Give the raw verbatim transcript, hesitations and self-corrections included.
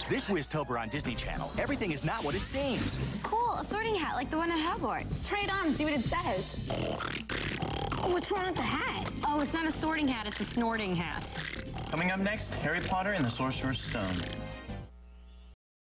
This Wiz-Tober on Disney Channel, everything is not what it seems. Cool, a sorting hat like the one at Hogwarts. Try it on, see what it says. Oh, what's wrong with the hat? Oh, it's not a sorting hat, it's a snorting hat. Coming up next, Harry Potter and the Sorcerer's Stone.